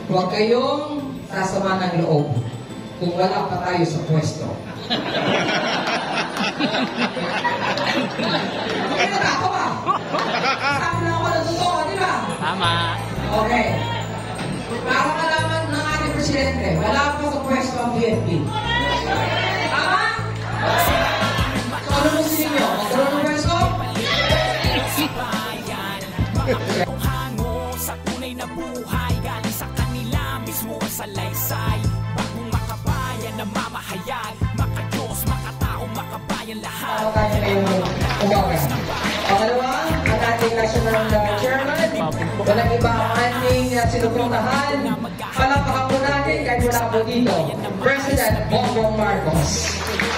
huwag kayong sasama ng loob kung wala pa tayo sa pwesto. Okay na ba? Ako ba? Sabi na ako ng totoo, di ba? Tama. Okay. Para malaman ng ating presidente, wala pa sa pwesto ang PFP. Tama? So, ano mo sa inyo? Magkaroon ng pwesto? Hango sa tunay na buhay, galing sa kanila mismo ang salaysay. Bagong makabayan na mamahayag, makadiyos, makatao, makabayan lahat. Ano tayo ngayong umaga? Pangalawa, ang ating national chairman, walang iba ang ating sinupuntahan. Palakpakan po natin kahit wala po dito, President Bongbong Marcos.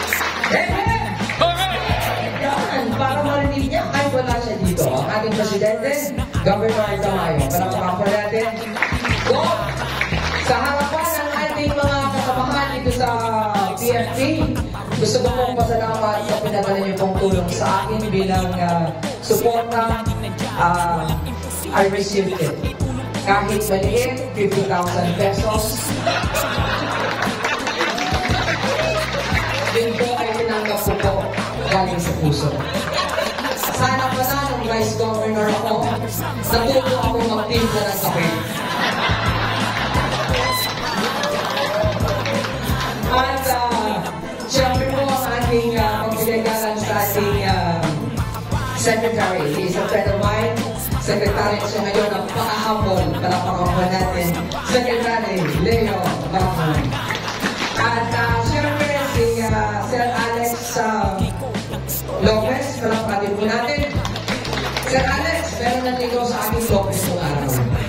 Yan, para marinig niya kahit wala siya dito. Ang ating presidente, Governor Tamayo. Palakpakan po natin. So, sa harapan ng ating mga kasamahan dito sa PFP, gusto ko pong pasalamat sa pinadala niyo pong tulong sa akin bilang suporta. I received it. Kahit maliit, 50,000 pesos. Din po ay tinanggap ko po galing sa puso. Sana pala nung Vice Governor ako, natuto ako magtinda ng kape. At siyempre po ang ating pagpiligalan sa ating secretary. He is a friend of mine. Secretary siya ngayon ang pakahambol. Palakpakan po natin. Secretary Leo Bacman. At siyempre si Sir Alex Lopez. Palakpakan po natin. Sir Alex, meron naligaw sa aking Lopez kung araw.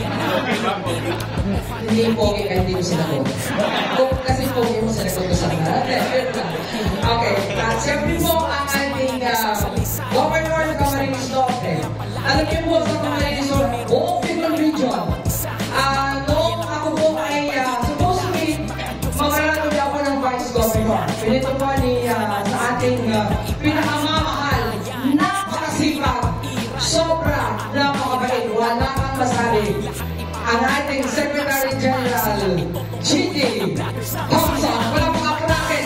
Hindi pogi kaya hindi ko sinagot. Kasi pogi mo sinagot ko sa natin. Okay. At siyempre po ang ating Governor ng Camarines Norte. Alam niyo po sa Camarines Norte, buong Bicol Region. Noong ako po ay supposed to be makaranood ako ng Vice Governor. Pinito po sa ating pinakamamahal, napakasipag, sobra, napakabait, wala kang masabi. Ang ating Secretary General, G.D. Thompson. Wala mga po natin.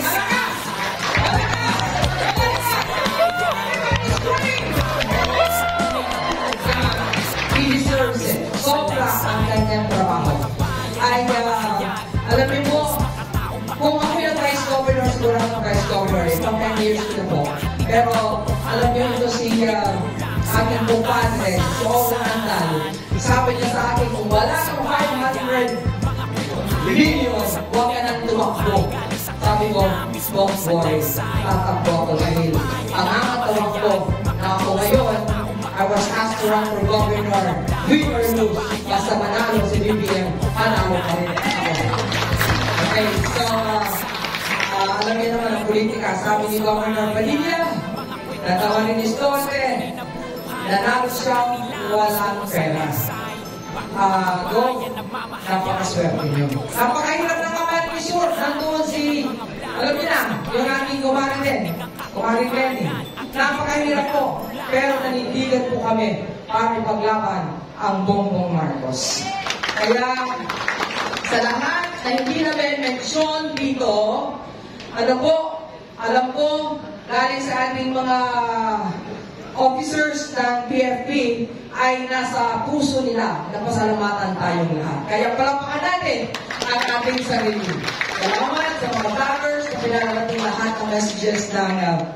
He deserves it. Sobra ang kanyang trabaho. Ay, alam niyo po, kung ako yung Vice Governor, siguro ako Vice Governor, pang 10 years ko po. Pero, alam niyo ito si aking kumpadre, si Owen Andal. Sabi niya sa akin, kung wala kang 500 million, huwag ka nang tumakbo. Sabi ko, don't worry, tatakbo ako dahil ang nakatawag ko na ako ngayon, I was asked to run for governor, win or lose, basta manalo si BBM, panalo pa rin ako. Okay, so, alam niyo naman ang politika, sabi ni Governor Padilla, natawa ni Stolte, nanalo siya, walang pera. Go, napakaswerte niyo. Napakahirap ng kamalisyon. Nandoon si, alam niyo na, yung aking kumarin din, kumarin Lenny. Napakahirap po. Pero nanindigan po kami para ipaglaban ang Bongbong Marcos. Kaya, sa lahat na hindi na mention dito, ano po, alam ko, galing sa ating mga officers ng PFP ay nasa puso nila na pasalamatan tayong lahat. Kaya palakpakan natin ang ating sarili. Salamat sa mga vloggers na pinarating lahat ng messages ng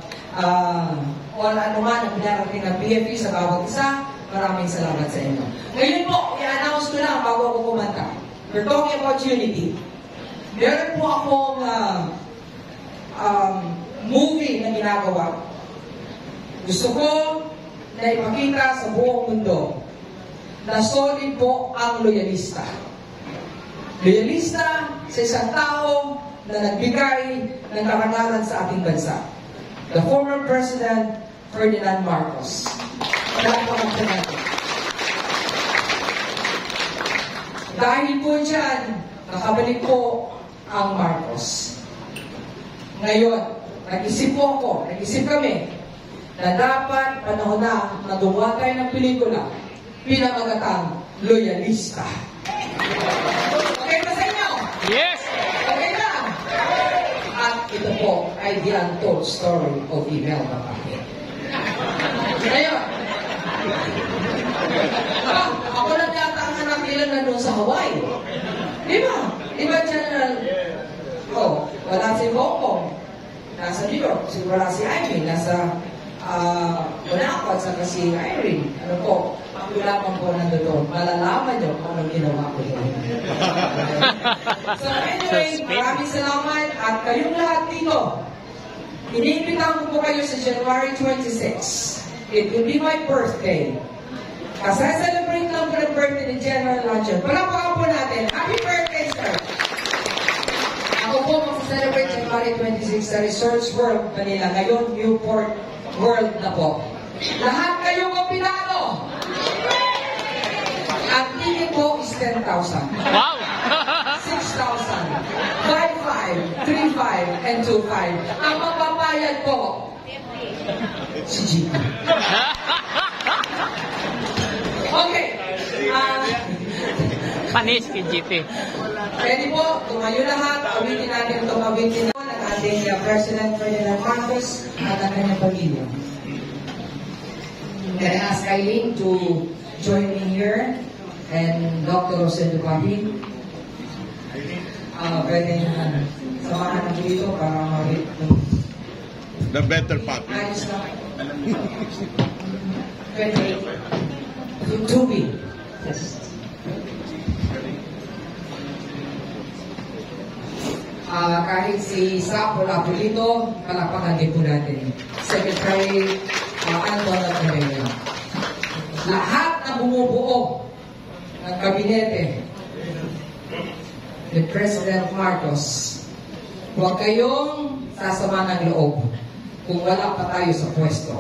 o anuman ang pinarating ng PFP sa bawat isa. Maraming salamat sa inyo. Ngayon po, i-announce ko lang bago ako kumanta. We're talking about unity. Meron po akong movie na ginagawa. Gusto ko na ipakita sa buong mundo na solid po ang loyalista. Loyalista sa isang tao na nagbigay ng karangalan sa ating bansa. The former President Ferdinand Marcos. Dahil po dyan, nakabalik po ang Marcos. Ngayon, nag-isip po ako, nag-isip kami, na dapat panahon na magawa tayo ng pelikula pinamagatang Loyalista. Okay? untold story of Imelda Paquin. Ngayon, ako lang yata ang anak nila na doon sa Hawaii. Di ba? Di ba, General? Wala si Bongbong. Nasa New York. Wala si Amy. Nasa Monaco at saka si Irene. Ano po? Ako lamang po nandoon. Malalaman nyo kung anong ginawa ko doon. So anyway, maraming salamat. At kayong lahat dito, iniimbitahan ko po kayo sa January 26. It will be my birthday. Kasi celebrate lang po ng birthday ni General Lanchan. Palapakan po natin. Happy birthday, sir! Ako po mag-celebrate January 26 sa Resorts World Manila. Ngayon, Newport World na po. Lahat kayong kapitado! Ang ticket po is 10,000. Wow! 6,000, 5,500, 3,500, and 2,500. Ang magpapayad po, si Gina. Okay. Panis kay GP. Pwede po, tumayo lahat. Awitin natin itong awitin na ng ating President Ferdinand Marcos at ang kanyang pamilya. Can I ask Eileen to join me here? And Dr. Rosendo Paquin. Pwede samahan natin dito para mawit. The better Paquin. Ayos na. Pwede. Tubi. Yes. Kahit si Sap wala po dito, palakpakan din po natin. Secretary Anton Aguilera. Lahat na bumubuo ng kabinete ni President Marcos, huwag kayong sasama ng loob kung wala pa tayo sa pwesto.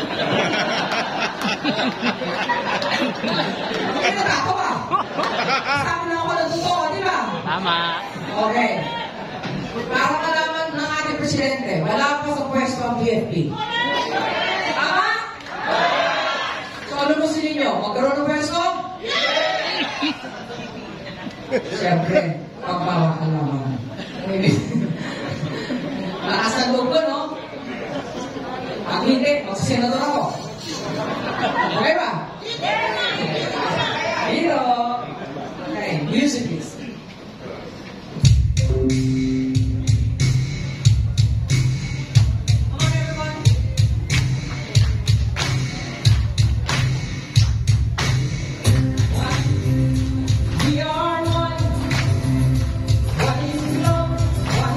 Okay na ako ba? Sabi na ako ng totoo, di ba? Tama. Okay. Para malaman ng ating presidente, wala pa sa pwesto ang PFP. Tama? So ano mo si ninyo? Magkaroon ng pwesto? Siyempre, pagbawa ka naman. Lakas ng loob ko, no? Ang hindi, magsasenador ako. Okay ba? Hero! Okay, music please. We are one. What is love?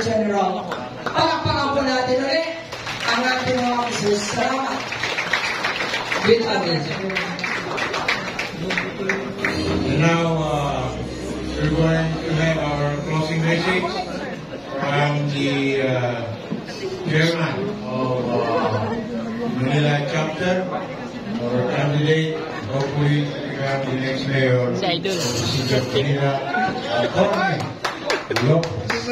General. Palakpakan po natin ulit ang ating mga officers. Salamat. With others. And now, we're going to have our closing message from the chairman of Manila chapter, our candidate, hopefully to become the next mayor of the city of Manila, Jorge Lopez.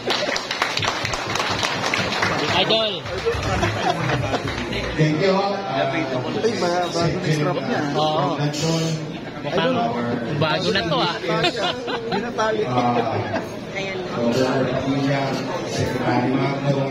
Idol. Thank you. Oo. Mukhang bago na to ah. Secretary Magno,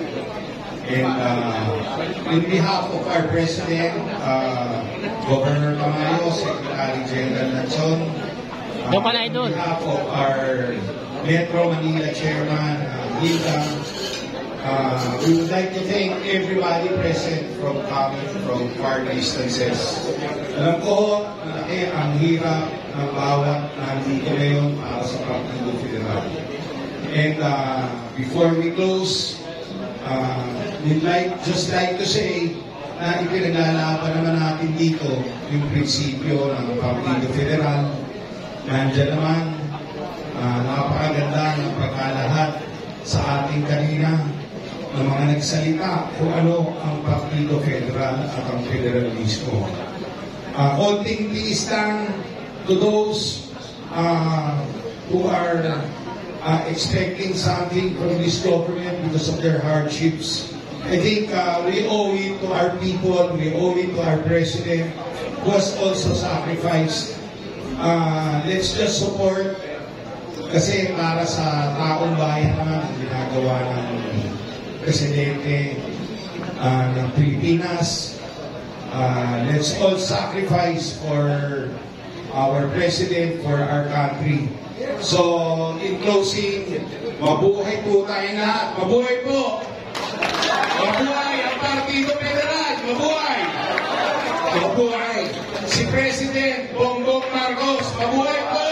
and in behalf of our President, Governor Tamayo, Secretary General Lacson, Doon ka na, Idol. on behalf of our Metro Manila Chairman, Hilda, we would like to thank everybody present from coming from far distances. Alam ko, malaki ang hirap ng bawat nandito ngayon para sa Partido Federal. And before we close, we'd just like to say na ipinaglalaban naman natin dito yung prinsipyo ng Partido Federal. Nandiyan naman, napakaganda ng pagkalahat sa ating kanina ng mga nagsalita kung ano ang Partido Federal at ang federalismo. Konting tiis lang to those who are expecting something from this government because of their hardships. I think we owe it to our people, we owe it to our president who has also sacrificed. Let's just support kasi para sa taong bayan naman ang ginagawa ng presidente ng Pilipinas. Let's all sacrifice for our president, for our country. So, in closing, mabuhay po tayo lahat. Mabuhay po! Mabuhay ang Partido Federal! Mabuhay! Mabuhay! Si President Bongbong Marcos! Mabuhay po!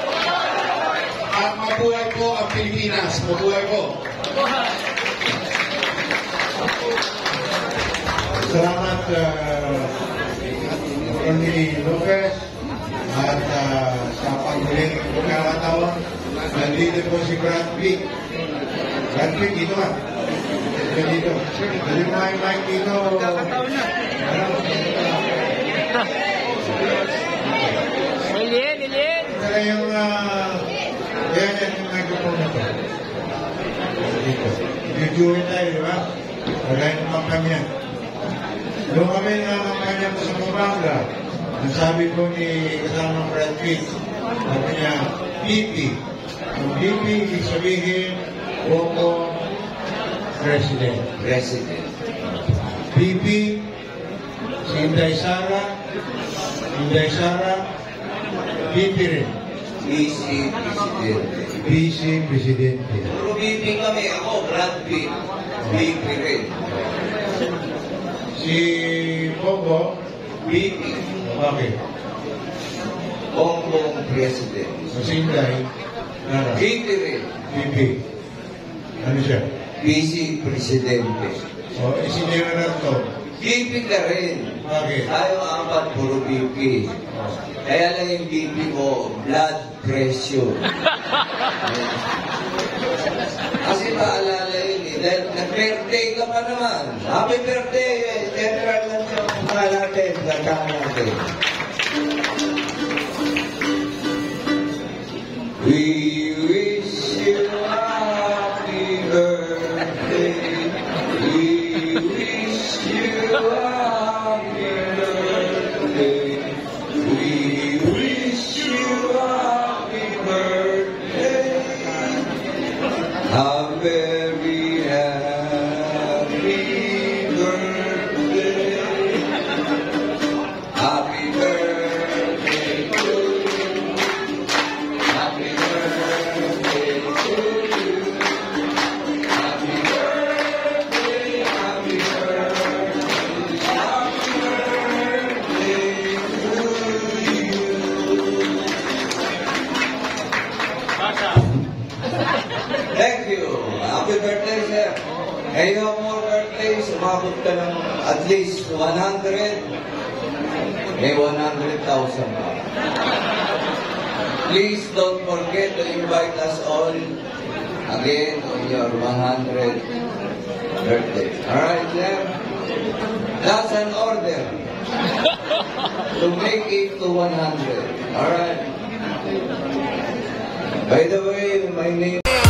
At mabuhay po ang Pilipinas! Mabuhay po! Salamat Atty. Lopez at sa pagmuling pagkakataon nandito po si Brad Pitt. Brad Pitt, dito ka. Dito. Dali mo yung mic dito. Lilien! Saka yung yan yung microphone na to. Dito. Videoin tayo, di ba? Wala yung kampanya. Doon kami na kampanya po sa Pampanga. Ang sabi po ni kasama Brad Pitt, sabi niya, PP. Ang PP, ibig sabihin, Bongo President. PP, si Inday Sara, PP rin. Vice Presidente. Puro BP kami, ako, Brad Pitt. BP rin. Si Bongo, BP. bakit? Bongbong President. Si Inday, Nara, BP rin. PP. Ano siya? Vice Presidente. O, si General to. BP ka rin. Bakit? Tayo apat, puro BP. Kaya lang yung BP ko, blood pressure. Kasi maalala yun eh. Dahil nag-birthday ka pa naman. Happy birthday! General lang yung mga natin. Gandaan natin. We wish you happy birthday. We wish you happy birthday. We wish you happy birthday. A very happy birthday. Happy birthday to you. Happy birthday. ka ng at least 100, may 100,000 pa. Please don't forget to invite us all again on your 100th birthday. Alright, sir? That's an order to make it to 100. Alright? By the way, my name...